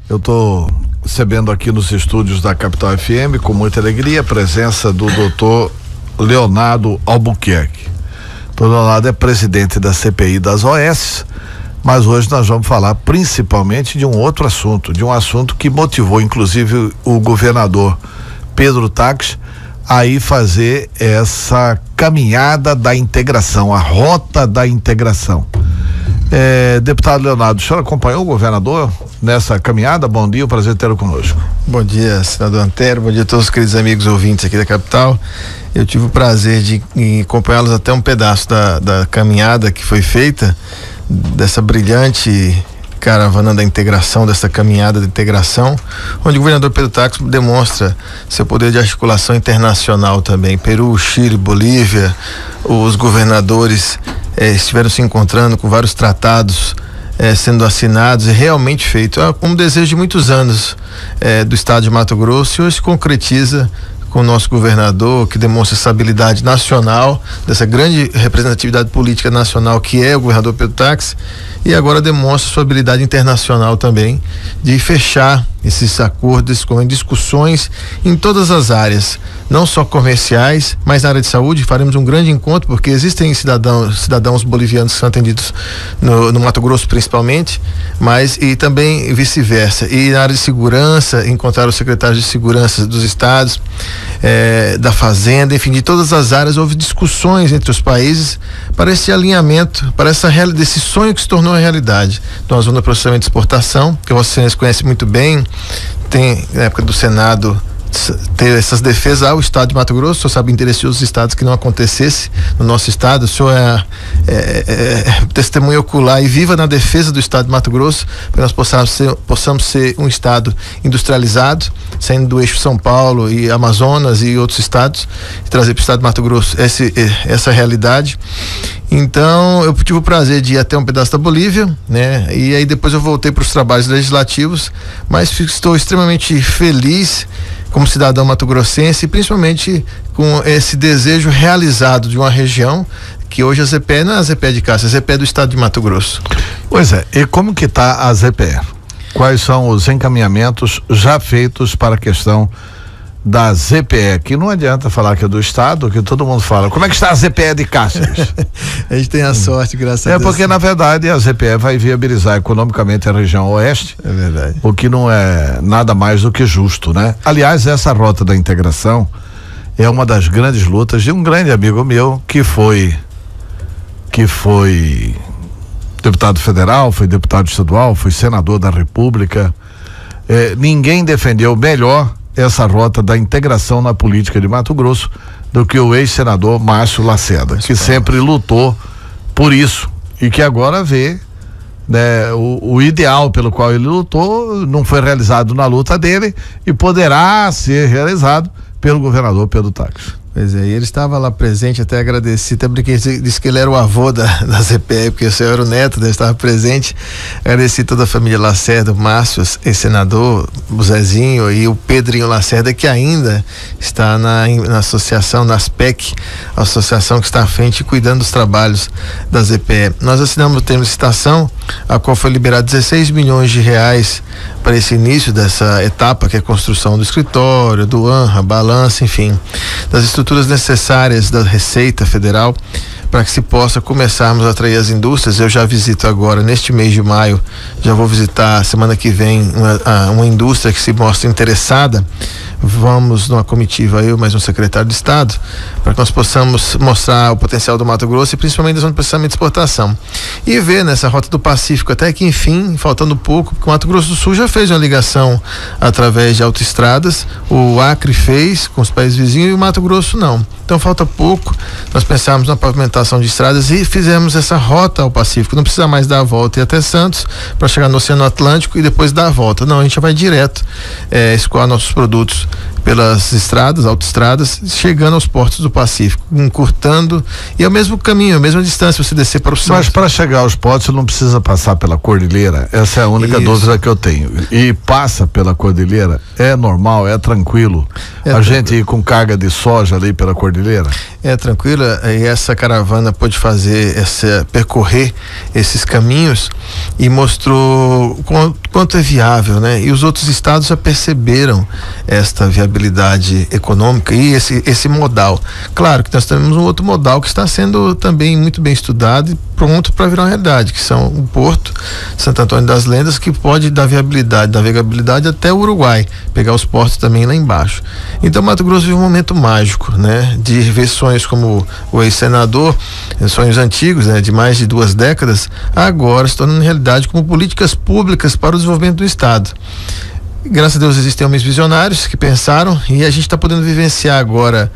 Eu estou recebendo aqui nos estúdios da Capital FM com muita alegria a presença do Dr. Leonardo Albuquerque. O Leonardo é presidente da CPI das OS, mas hoje nós vamos falar principalmente de um outro assunto, de um assunto que motivou inclusive o governador Pedro Táxi a ir fazer essa caminhada da integração, a rota da integração. Deputado Leonardo, o senhor acompanhou o governador nessa caminhada? Bom dia, prazer tê-lo conosco. Bom dia, senador Antero, bom dia a todos os queridos amigos ouvintes aqui da capital. Eu tive o prazer de acompanhá-los até um pedaço da caminhada que foi feita, dessa brilhante caravana da integração, dessa caminhada de integração, onde o governador Pedro Táxi demonstra seu poder de articulação internacional também. Peru, Chile, Bolívia, os governadores estiveram se encontrando com vários tratados sendo assinados e realmente feito. É um desejo de muitos anos do estado de Mato Grosso, e hoje se concretiza com o nosso governador, que demonstra essa habilidade nacional, dessa grande representatividade política nacional que é o governador Pedro Táxi, e agora demonstra sua habilidade internacional também de fechar esses acordos com discussões em todas as áreas, não só comerciais, mas na área de saúde. Faremos um grande encontro, porque existem cidadãos bolivianos que são atendidos no Mato Grosso principalmente, mas e também vice-versa. E na área de segurança, encontrar os secretários de segurança dos estados, da fazenda, enfim, de todas as áreas. Houve discussões entre os países para esse alinhamento, para desse sonho que se tornou a realidade. Nós vamos no processamento de exportação, que vocês conhecem muito bem. Tem, na época do Senado, ter essas defesas ao estado de Mato Grosso. O senhor sabe o interesse dos estados que não acontecesse no nosso estado. O senhor é testemunha ocular e viva na defesa do estado de Mato Grosso, para nós possamos ser um estado industrializado, saindo do eixo São Paulo e Amazonas e outros estados, e trazer para o estado de Mato Grosso essa realidade. Então eu tive o prazer de ir até um pedaço da Bolívia, né? E aí depois eu voltei para os trabalhos legislativos, mas estou extremamente feliz como cidadão mato-grossense, principalmente com esse desejo realizado de uma região que hoje a ZPE não é a ZPE de Cássio, a ZPE do estado de Mato Grosso. Pois é, e como que está a ZPE? Quais são os encaminhamentos já feitos para a questão da ZPE, que não adianta falar que é do estado, que todo mundo fala. Como é que está a ZPE de Cáceres? A gente tem a sorte, graças a Deus. Porque na verdade a ZPE vai viabilizar economicamente a região oeste. É verdade. O que não é nada mais do que justo, né? Aliás, essa rota da integração é uma das grandes lutas de um grande amigo meu que foi deputado federal, foi deputado estadual, foi senador da República. Ninguém defendeu melhor essa rota da integração na política de Mato Grosso do que o ex-senador Márcio Lacerda, que sempre lutou por isso e que agora vê, né, o ideal pelo qual ele lutou não foi realizado na luta dele e poderá ser realizado pelo governador Pedro Táxi. Pois é, e ele estava lá presente, até agradeci, até porque disse que ele era o avô da ZPE, porque o senhor era o neto, né, estava presente. Agradeci toda a família Lacerda, o Márcio, ex-senador, o Zezinho e o Pedrinho Lacerda, que ainda está na associação, na ASPEC, a associação que está à frente cuidando dos trabalhos da ZPE. Nós assinamos o termo de licitação, a qual foi liberado 16 milhões de reais para esse início dessa etapa, que é a construção do escritório, do ANRA, balança, enfim, das estruturas necessárias da Receita Federal, para que se possa começarmos a atrair as indústrias. Eu já visito agora, neste mês de maio, já vou visitar semana que vem uma indústria que se mostra interessada. Vamos numa comitiva, eu mais um secretário de Estado, para que nós possamos mostrar o potencial do Mato Grosso e principalmente da zona de processamento e exportação. E ver nessa rota do Pacífico, até que enfim, faltando pouco, porque o Mato Grosso do Sul já fez uma ligação através de autoestradas, o Acre fez com os países vizinhos e o Mato Grosso não. Então falta pouco, nós pensamos na pavimentação de estradas e fizemos essa rota ao Pacífico. Não precisa mais dar a volta e ir até Santos para chegar no Oceano Atlântico e depois dar a volta. Não, a gente vai direto escoar nossos produtos pelas estradas, autoestradas, chegando aos portos do Pacífico, encurtando, e é o mesmo caminho, a mesma distância você descer para o Santos. Mas para chegar aos portos não precisa passar pela cordilheira? Essa é a única dúvida que eu tenho. E passa pela cordilheira? É normal, é tranquilo? Gente ir com carga de soja ali pela cordilheira? É tranquila, e essa caravana pôde percorrer esses caminhos e mostrou quanto é viável, né? E os outros estados já perceberam esta viabilidade econômica e esse modal. Claro que nós temos um outro modal que está sendo também muito bem estudado e pronto para virar uma realidade, que são o Porto Santo Antônio das Lendas, que pode dar viabilidade, navegabilidade até o Uruguai, pegar os portos também lá embaixo. Então Mato Grosso vive um momento mágico, né? De ver sonhos como o ex-senador, sonhos antigos, né? De mais de 2 décadas, agora se tornando realidade como políticas públicas para o desenvolvimento do estado. Graças a Deus existem homens visionários que pensaram, e a gente está podendo vivenciar agora,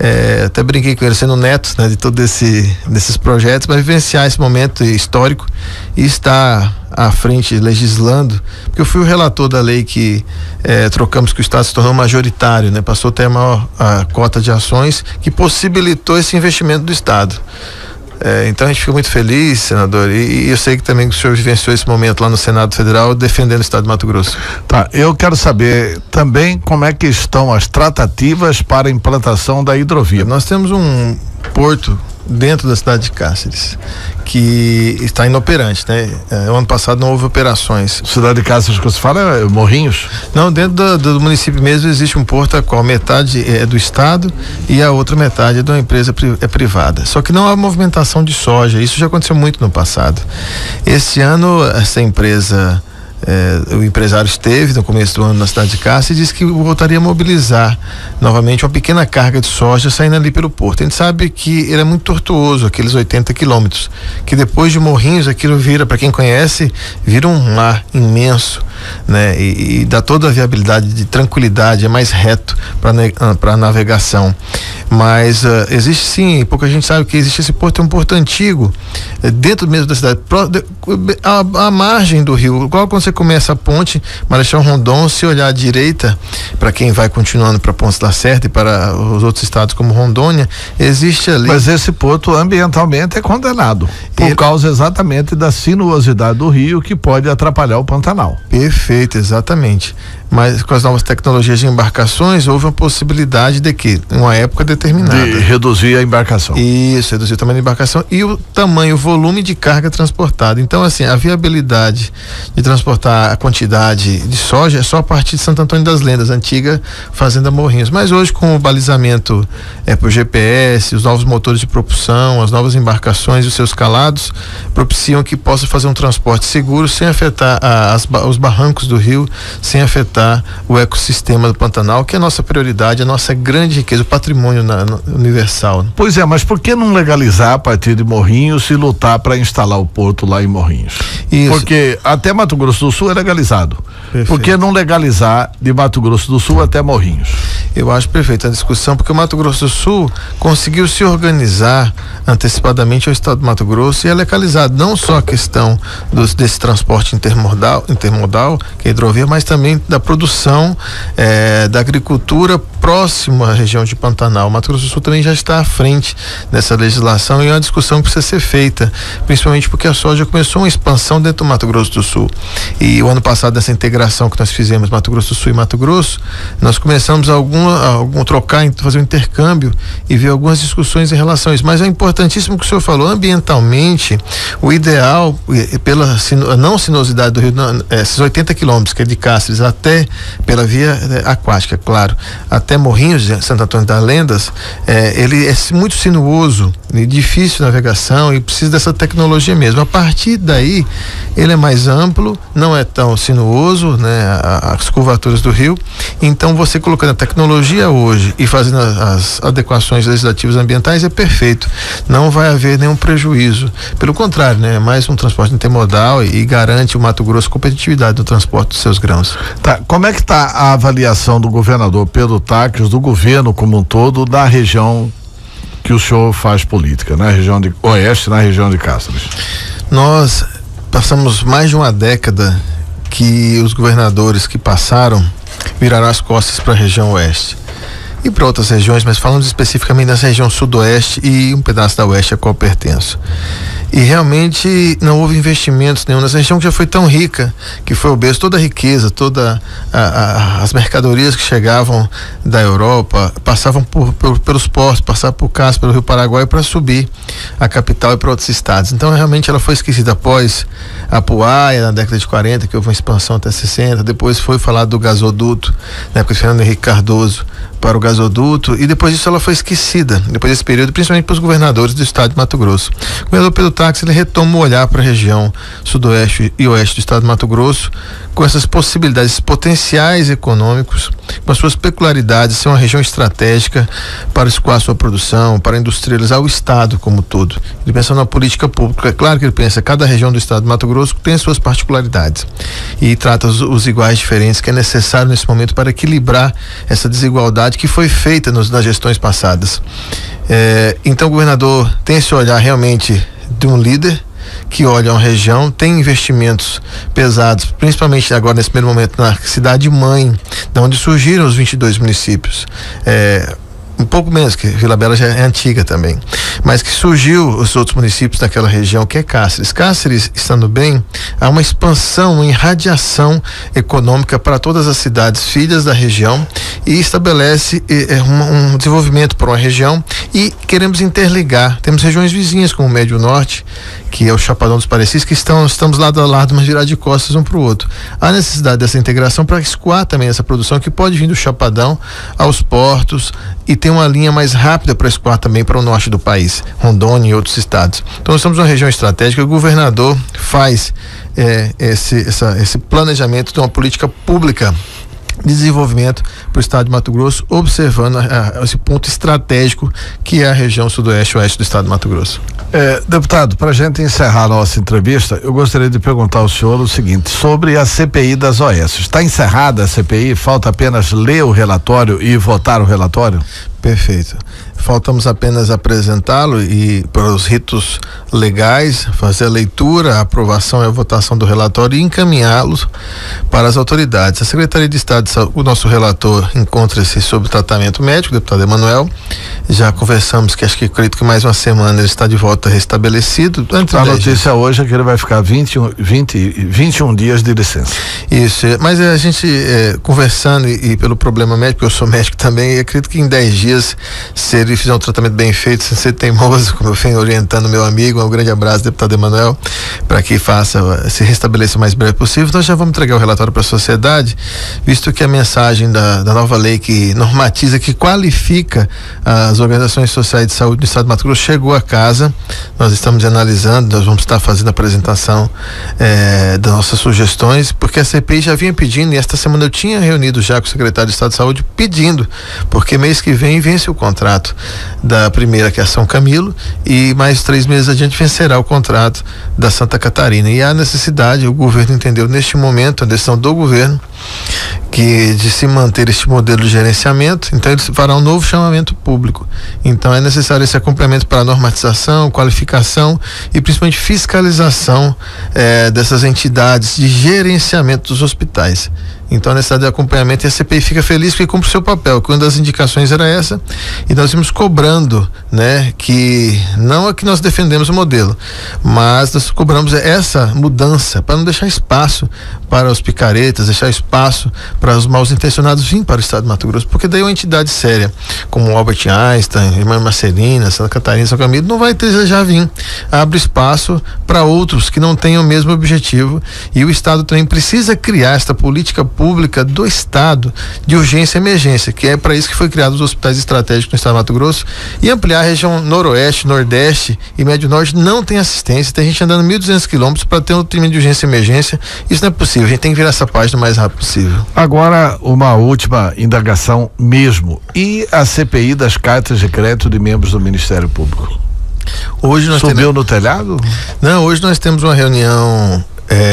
até brinquei com ele, sendo neto, né, de todos desses projetos, mas vivenciar esse momento histórico e estar à frente legislando, porque eu fui o relator da lei que trocamos, que o estado se tornou majoritário, né, passou a ter a cota de ações que possibilitou esse investimento do estado. Então a gente fica muito feliz, senador, e eu sei que também o senhor vivenciou esse momento lá no Senado Federal defendendo o estado de Mato Grosso. Tá, eu quero saber também como é que estão as tratativas para a implantação da hidrovia. Nós temos um porto dentro da cidade de Cáceres que está inoperante, né? O ano passado não houve operações. Cidade de Cáceres que você fala é Morrinhos? Não, dentro do município mesmo existe um porto a qual metade é do estado e a outra metade é de uma empresa privada. Só que não há movimentação de soja, isso já aconteceu muito no passado. Esse ano essa empresa, o empresário esteve no começo do ano na cidade de Cáceres e disse que voltaria a mobilizar novamente uma pequena carga de soja saindo ali pelo porto. A gente sabe que ele é muito tortuoso, aqueles 80 quilômetros, que depois de Morrinhos aquilo vira, para quem conhece, vira um mar imenso, né? E dá toda a viabilidade de tranquilidade, é mais reto para navegação. Mas existe sim, pouca gente sabe que existe esse porto, é um porto antigo, dentro mesmo da cidade, à margem do rio, igual quando você começa a ponte Marechal Rondon, se olhar à direita, para quem vai continuando para Pontes da Serra e para os outros estados como Rondônia, existe ali. Mas esse porto ambientalmente é condenado, por causa exatamente da sinuosidade do rio, que pode atrapalhar o Pantanal. Perfeito, exatamente. Mas com as novas tecnologias de embarcações, houve uma possibilidade de que, em uma época determinada, de reduzir a embarcação. Isso, reduzir o tamanho da embarcação e o tamanho, o volume de carga transportada. Então, assim, a viabilidade de transportar a quantidade de soja é só a partir de Santo Antônio das Lendas, antiga Fazenda Morrinhos. Mas hoje, com o balizamento por GPS, os novos motores de propulsão, as novas embarcações e os seus calados, propiciam que possa fazer um transporte seguro sem afetar os barrancos do rio, sem afetar o ecossistema do Pantanal, que é a nossa prioridade, a nossa grande riqueza, o patrimônio universal. Pois é, mas por que não legalizar a partir de Morrinhos e lutar para instalar o porto lá em Morrinhos? Isso. Porque até Mato Grosso do Sul é legalizado. Perfeito. Por que não legalizar de Mato Grosso do Sul até Morrinhos? Eu acho perfeita a discussão, porque o Mato Grosso do Sul conseguiu se organizar antecipadamente ao estado do Mato Grosso e é legalizado não só a questão desse transporte intermodal, que é a hidrovia, mas também da produção da agricultura próximo à região de Pantanal. O Mato Grosso do Sul também já está à frente dessa legislação e é uma discussão que precisa ser feita, principalmente porque a soja começou uma expansão dentro do Mato Grosso do Sul. E o ano passado, dessa integração que nós fizemos, Mato Grosso do Sul e Mato Grosso, nós começamos a fazer um intercâmbio e ver algumas discussões em relação a isso. Mas é importantíssimo o que o senhor falou, ambientalmente, o ideal, pela não sinuosidade do rio, esses 80 quilômetros, que é de Cáceres até, pela via aquática, claro, até Morrinhos, Santo Antônio das Lendas, ele é muito sinuoso e difícil de navegação e precisa dessa tecnologia mesmo. A partir daí, ele é mais amplo, não é tão sinuoso, né, as curvaturas do rio. Então, você colocando a tecnologia hoje e fazendo as adequações legislativas ambientais é perfeito. Não vai haver nenhum prejuízo. Pelo contrário, né, é mais um transporte intermodal e garante o Mato Grosso competitividade no transporte dos seus grãos. Tá, como é que está a avaliação do governador Pedro Táquios, do governo como um todo, da região que o senhor faz política, na região de Oeste, na região de Cáceres? Nós passamos mais de uma década que os governadores que passaram viraram as costas para a região oeste e para outras regiões, mas falando especificamente dessa região sudoeste e um pedaço da oeste a qual pertenço. E realmente não houve investimentos nenhum nessa região que já foi tão rica, que foi o berço, toda a riqueza, toda as mercadorias que chegavam da Europa, passavam pelos portos, passavam por Cássio, pelo Rio Paraguai para subir a capital e para outros estados. Então realmente ela foi esquecida após a Puaia, na década de 40, que houve uma expansão até 60, depois foi falado do gasoduto, na época de Fernando Henrique Cardoso, para o gasoduto, e depois disso ela foi esquecida, depois desse período, principalmente para os governadores do estado de Mato Grosso. O governador Pedro Táxi, ele retoma o olhar para a região sudoeste e oeste do estado de Mato Grosso, com essas possibilidades, esses potenciais econômicos, com as suas peculiaridades, ser uma região estratégica para escoar sua produção, para industrializar o estado como todo. Ele pensa numa política pública, é claro que ele pensa, cada região do estado de Mato Grosso tem suas particularidades e trata os iguais diferentes que é necessário nesse momento para equilibrar essa desigualdade que foi feita nas gestões passadas. Então o governador tem esse olhar realmente de um líder que olha uma região, tem investimentos pesados, principalmente agora nesse primeiro momento na cidade mãe, da onde surgiram os 22 municípios. Um pouco menos, que Vila Bela já é antiga também, mas que surgiu os outros municípios daquela região, que é Cáceres. Cáceres, estando bem, há uma expansão, uma irradiação econômica para todas as cidades filhas da região e estabelece um desenvolvimento para uma região e queremos interligar. Temos regiões vizinhas como o Médio Norte, que é o Chapadão dos Parecis, que estamos lado a lado, mas virar de costas um para o outro. Há necessidade dessa integração para escoar também essa produção que pode vir do Chapadão aos portos e ter uma linha mais rápida para escoar também para o norte do país, Rondônia e outros estados. Então nós estamos numa região estratégica, o governador faz esse planejamento de uma política pública de desenvolvimento para o estado de Mato Grosso, observando esse ponto estratégico que é a região sudoeste e oeste do estado de Mato Grosso. Deputado, para a gente encerrar a nossa entrevista, eu gostaria de perguntar ao senhor o seguinte, sobre a CPI das OS. Está encerrada a CPI? Falta apenas ler o relatório e votar o relatório? Perfeito. Faltamos apenas apresentá-lo e para os ritos legais, fazer a leitura, a aprovação e a votação do relatório e encaminhá-los para as autoridades. A Secretaria de Estado de Saúde, o nosso relator encontra-se sob tratamento médico, o deputado Emanuel. Já conversamos que acredito que mais uma semana ele está de volta restabelecido. A notícia hoje é que ele vai ficar 21 dias de licença. Isso, mas a gente conversando e pelo problema médico, eu sou médico também, e acredito que em 10 dias, se ele fizer um tratamento bem feito, sem ser teimoso, como eu venho orientando meu amigo, um grande abraço, deputado Emanuel, para que se restabeleça o mais breve possível. Nós já vamos entregar o relatório para a sociedade, visto que a mensagem da nova lei que normatiza, que qualifica as organizações sociais de saúde do estado de Mato Grosso chegou a casa. Nós estamos analisando, nós vamos estar fazendo a apresentação das nossas sugestões, porque a CPI já vinha pedindo, e esta semana eu tinha reunido já com o secretário de Estado de Saúde pedindo, porque mês que vem vence o contrato da primeira, que é a São Camilo, e mais 3 meses adiante vencerá o contrato da Santa Catarina. E há necessidade, o governo entendeu neste momento, a decisão do governo, de se manter este modelo de gerenciamento, então eles farão um novo chamamento público. Então é necessário esse acompanhamento para a normatização, qualificação e principalmente fiscalização dessas entidades de gerenciamento dos hospitais. Então a necessidade de acompanhamento, e a CPI fica feliz porque cumpre o seu papel, que uma das indicações era essa, e nós vimos cobrando, que não é que nós defendemos o modelo, mas nós cobramos essa mudança para não deixar espaço para os picaretas, deixar espaço para os mal intencionados vir para o estado de Mato Grosso, porque daí uma entidade séria, como Albert Einstein, Irmã Marcelina, Santa Catarina, São Camilo, não vai desejar vir. Abre espaço para outros que não tenham o mesmo objetivo, e o estado também precisa criar esta política pública do estado de urgência e emergência, que é para isso que foi criado os hospitais estratégicos no estado de Mato Grosso, e ampliar a região noroeste, nordeste e médio norte. Não tem assistência, tem gente andando 1.200 quilômetros para ter um atendimento de urgência e emergência. Isso não é possível, a gente tem que virar essa página o mais rápido possível. Agora, uma última indagação mesmo, e a CPI das cartas de crédito de membros do Ministério Público? Hoje nós subiu no telhado? Não, hoje nós temos uma reunião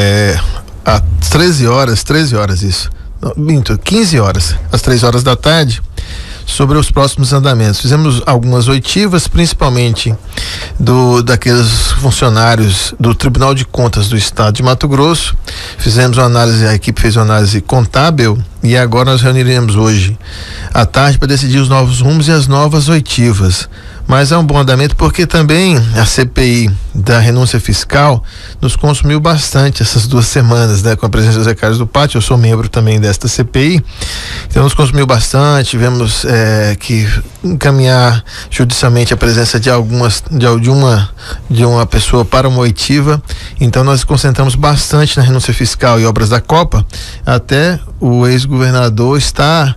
às 13 horas isso. Não, minto, 15 horas, às 3 horas da tarde, sobre os próximos andamentos. Fizemos algumas oitivas, principalmente daqueles funcionários do Tribunal de Contas do Estado de Mato Grosso. Fizemos uma análise, a equipe fez uma análise contábil, e agora nós reuniremos hoje à tarde para decidir os novos rumos e as novas oitivas. Mas é um bom andamento porque também a CPI da renúncia fiscal nos consumiu bastante essas 2 semanas, né? Com a presença do Zé Carlos do Pátio, eu sou membro também desta CPI, então nos consumiu bastante. Tivemos que encaminhar judicialmente a presença de uma pessoa para uma oitiva, então nós concentramos bastante na renúncia fiscal e obras da Copa. Até o ex-governador está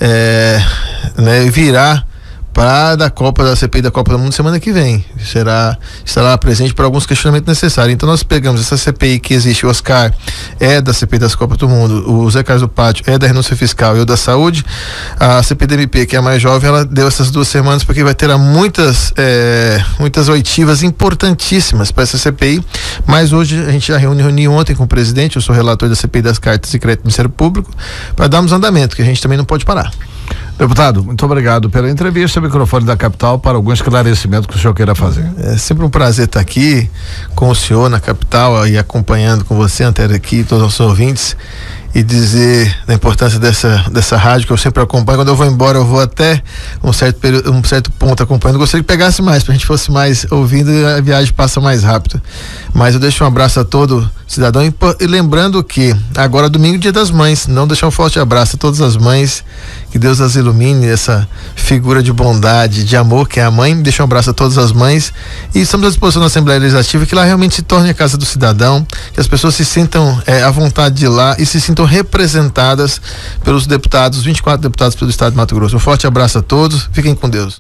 virá para da CPI da Copa do Mundo semana que vem. Estará presente para alguns questionamentos necessários. Então nós pegamos essa CPI que existe, o Oscar é da CPI das Copas do Mundo, o Zé Carlos do Pátio é da renúncia fiscal e eu da saúde. A CPI-DMP, que é a mais jovem, ela deu essas 2 semanas porque vai ter muitas oitivas importantíssimas para essa CPI, mas hoje a gente já reuniu ontem com o presidente, eu sou relator da CPI das Cartas e Crédito do Ministério Público, para darmos andamento, que a gente também não pode parar. Deputado, muito obrigado pela entrevista. O microfone da capital para algum esclarecimento que o senhor queira fazer. É sempre um prazer estar aqui com o senhor na capital e acompanhando com você, Antero, aqui, todos os ouvintes, e dizer da importância dessa rádio que eu sempre acompanho. Quando eu vou embora, eu vou até um certo ponto acompanhando. Gostaria que pegasse mais, para a gente fosse mais ouvindo, a viagem passa mais rápido. Mas eu deixo um abraço a todo cidadão e lembrando que agora domingo, Dia das Mães, não deixar um forte abraço a todas as mães, que Deus as ilumine, essa figura de bondade, de amor que é a mãe. Deixa um abraço a todas as mães e estamos à disposição da Assembleia Legislativa, que lá realmente se torne a casa do cidadão, que as pessoas se sintam à vontade de ir lá e se sintam representadas pelos deputados, 24 deputados pelo Estado de Mato Grosso. Um forte abraço a todos, fiquem com Deus.